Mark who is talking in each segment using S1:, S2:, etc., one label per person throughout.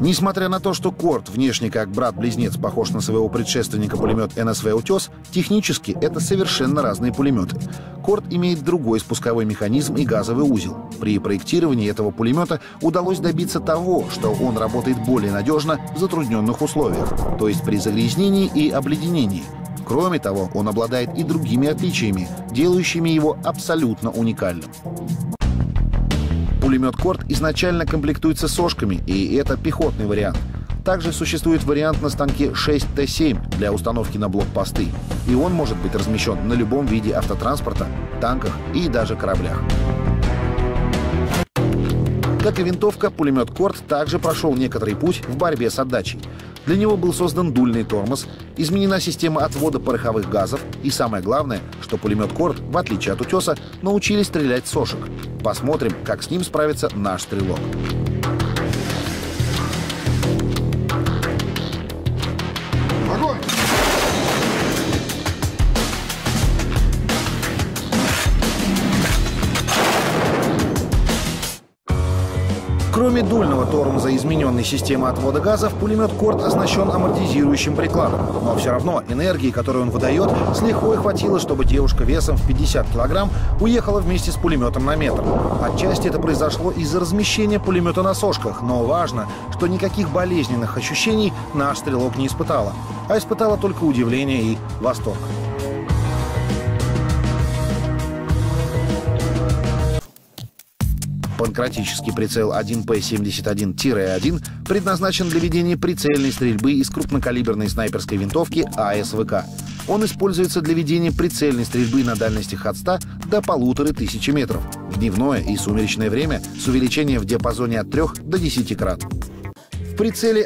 S1: Несмотря на то, что Корт внешне как брат-близнец похож на своего предшественника пулемет НСВ «Утес», технически это совершенно разные пулеметы. Корт имеет другой спусковой механизм и газовый узел. При проектировании этого пулемета удалось добиться того, что он работает более надежно в затрудненных условиях, то есть при загрязнении и обледенении. Кроме того, он обладает и другими отличиями, делающими его абсолютно уникальным. Пулемет Корт изначально комплектуется сошками, и это пехотный вариант. Также существует вариант на станке 6Т7 для установки на блокпосты, и он может быть размещен на любом виде автотранспорта, танках и даже кораблях. Как и винтовка, пулемет Корт также прошел некоторый путь в борьбе с отдачей. Для него был создан дульный тормоз, изменена система отвода пороховых газов и самое главное, что пулемет Корт, в отличие от Утеса, научились стрелять с сошек. Посмотрим, как с ним справится наш стрелок.
S2: Огонь!
S1: Кроме дульного тормоза и измененной системы отвода газов, пулемет Корт оснащен амортизирующим прикладом. Но все равно энергии, которую он выдает, с лихвой хватило, чтобы девушка весом в 50 килограмм уехала вместе с пулеметом на метр. Отчасти это произошло из-за размещения пулемета на сошках, но важно, что никаких болезненных ощущений наш стрелок не испытала, а испытала только удивление и восторг. Панкратический прицел 1П71-1 предназначен для ведения прицельной стрельбы из крупнокалиберной снайперской винтовки АСВК. Он используется для ведения прицельной стрельбы на дальностях от 100 до 1500 метров в дневное и сумеречное время с увеличением в диапазоне от 3 до 10 крат. В прицеле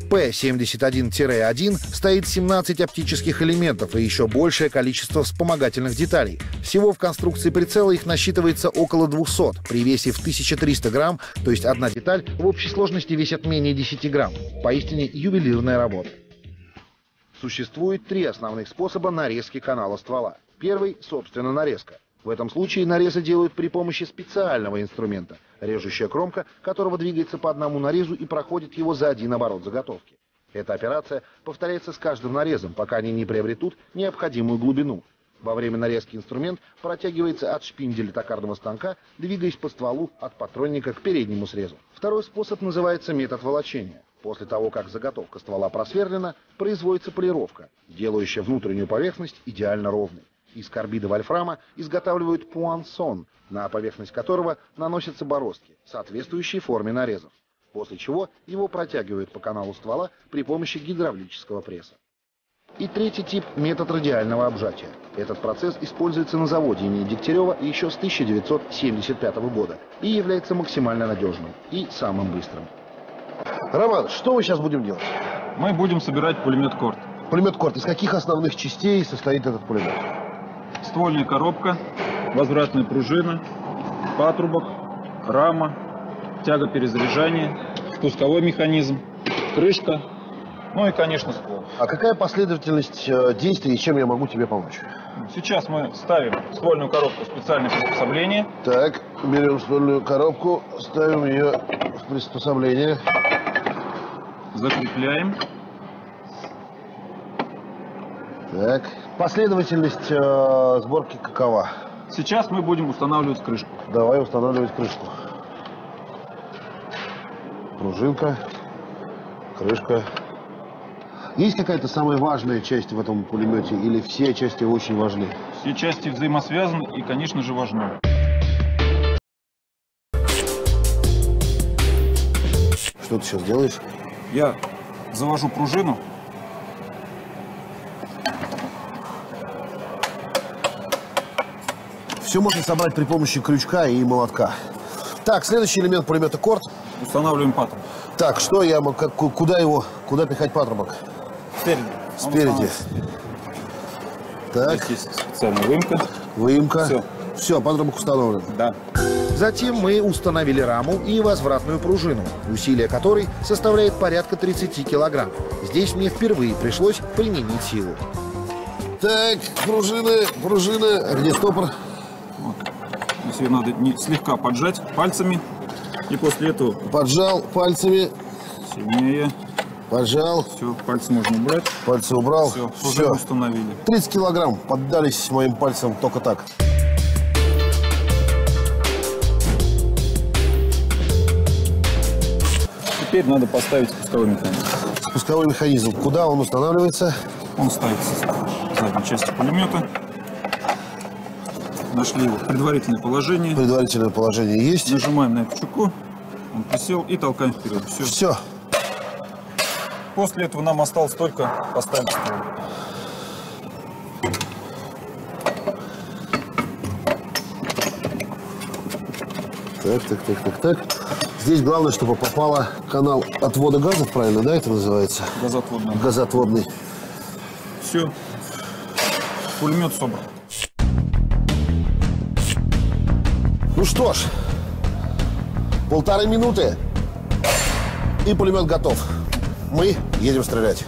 S1: 1П71-1 стоит 17 оптических элементов и еще большее количество вспомогательных деталей. Всего в конструкции прицела их насчитывается около 200 при весе в 1300 грамм, то есть одна деталь в общей сложности весит менее 10 грамм. Поистине ювелирная работа. Существует три основных способа нарезки канала ствола. Первый, собственно, нарезка. В этом случае нарезы делают при помощи специального инструмента, режущая кромка которого двигается по одному нарезу и проходит его за один оборот заготовки. Эта операция повторяется с каждым нарезом, пока они не приобретут необходимую глубину. Во время нарезки инструмент протягивается от шпинделя токарного станка, двигаясь по стволу от патронника к переднему срезу. Второй способ называется метод волочения. После того, как заготовка ствола просверлена, производится полировка, делающая внутреннюю поверхность идеально ровной. Из карбида вольфрама изготавливают пуансон, на поверхность которого наносятся бороздки, соответствующие форме нарезов, после чего его протягивают по каналу ствола при помощи гидравлического пресса. И третий тип – метод радиального обжатия. Этот процесс используется на заводе имени Дегтярева еще с 1975 года и является максимально надежным и самым быстрым.
S2: Роман, что мы сейчас будем делать?
S3: Мы будем собирать пулемет Корт.
S2: Пулемет Корт. Из каких основных частей состоит этот пулемет?
S3: Ствольная коробка, возвратная пружина, патрубок, рама, тяга перезаряжания, спусковой механизм, крышка, ну и, конечно, ствол.
S2: А какая последовательность действий и чем я могу тебе помочь?
S3: Сейчас мы ставим ствольную коробку в специальное приспособление.
S2: Так, берем ствольную коробку, ставим ее в приспособление.
S3: Закрепляем.
S2: Так. Последовательность сборки какова?
S3: Сейчас мы будем устанавливать крышку.
S2: Давай устанавливать крышку. Пружинка, крышка. Есть какая-то самая важная часть в этом пулемете или все части очень важны?
S3: Все части взаимосвязаны и, конечно же, важны.
S2: Что ты сейчас делаешь?
S3: Я завожу пружину.
S2: Все можно собрать при помощи крючка и молотка. Так, следующий элемент пулемета Корт.
S3: Устанавливаем патрубок.
S2: Так, что я могу, куда пихать патрубок?
S3: Спереди.
S2: Спереди. Так.
S3: Здесь есть специальная выемка.
S2: Выемка.
S3: Все.
S2: Все, патрубок установлен.
S3: Да.
S1: Затем мы установили раму и возвратную пружину, усилие которой составляет порядка 30 килограмм. Здесь мне впервые пришлось применить силу.
S2: Так, пружина. А где стопор?
S3: Вот. Здесь ее надо слегка поджать пальцами. И после этого...
S2: Поджал пальцами.
S3: Сильнее.
S2: Поджал.
S3: Все, пальцы можно убрать.
S2: Пальцы убрал.
S3: Все, уже установили.
S2: 30 килограмм поддались моим пальцам только так.
S3: Теперь надо поставить спусковой механизм.
S2: Спусковой механизм. Куда он устанавливается?
S3: Он ставится в задней части пулемета. Нашли его в предварительное положение.
S2: Предварительное положение есть.
S3: Нажимаем на эту чеку. Он присел и толкаем вперед. Все.
S2: Все.
S3: После этого нам осталось только поставить ствол.
S2: Так. Здесь главное, чтобы попало канал отвода газов, правильно, да, это называется?
S3: Газоотводный.
S2: Газоотводный.
S3: Все. Пулемет собран.
S2: Ну что ж, 1,5 минуты, и пулемет готов. Мы едем стрелять.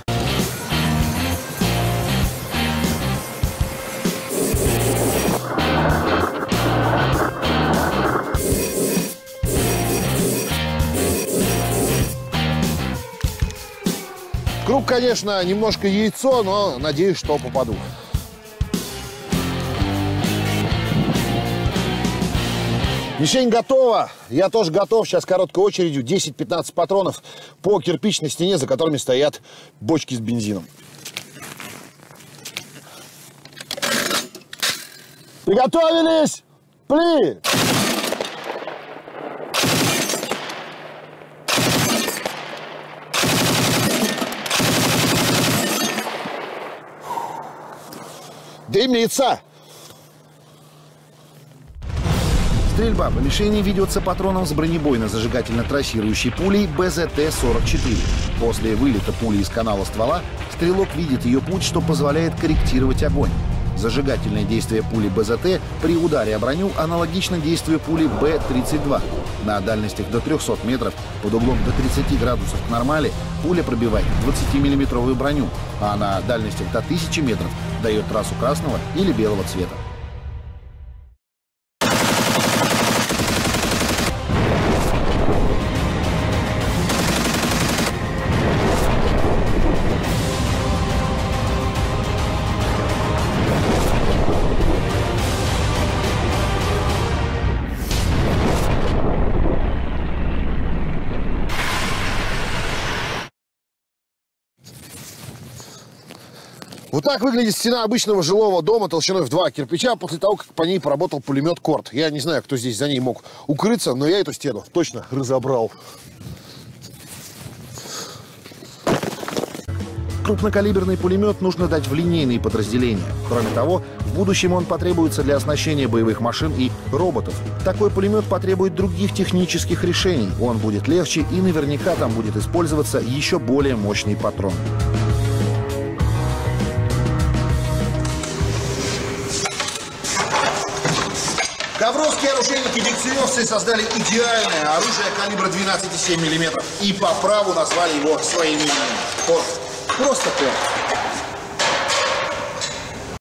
S2: Круг, конечно, немножко яйцо, но надеюсь, что попаду. Мишень готова. Я тоже готов. Сейчас короткой очередью 10-15 патронов по кирпичной стене, за которыми стоят бочки с бензином. Приготовились! Пли! Дымится!
S1: Стрельба по мишени ведется патроном с бронебойно-зажигательно-трассирующей пулей БЗТ-44. После вылета пули из канала ствола стрелок видит ее путь, что позволяет корректировать огонь. Зажигательное действие пули БЗТ при ударе о броню аналогично действию пули Б-32. На дальностях до 300 метров под углом до 30 градусов к нормали пуля пробивает 20-миллиметровую броню, а на дальностях до 1000 метров дает трассу красного или белого цвета.
S2: Вот так выглядит стена обычного жилого дома толщиной в 2 кирпича после того, как по ней поработал пулемет Корт. Я не знаю, кто здесь за ней мог укрыться, но я эту стену точно разобрал.
S1: Крупнокалиберный пулемет нужно дать в линейные подразделения. Кроме того, в будущем он потребуется для оснащения боевых машин и роботов. Такой пулемет потребует других технических решений. Он будет легче и наверняка там будет использоваться еще более мощный патрон.
S4: Ковровские оружейники дегтяревцы создали идеальное оружие калибра 12,7 мм и по праву назвали его своим именем. Корт. Просто Корт.